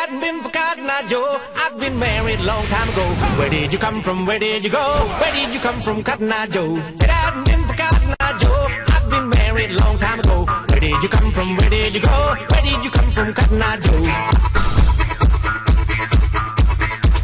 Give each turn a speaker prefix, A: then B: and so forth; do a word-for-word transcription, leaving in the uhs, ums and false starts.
A: hadn't been for Cotton Eye Joe, I'd been married long time ago. Where did you come from? Where did you go? Where did you come from, Cotton Eye Joe? It hadn't been for Cotton Eye Joe, I'd been married long time ago. Where did you come from? Where did you go? Where did you come from, Cotton Eye Joe?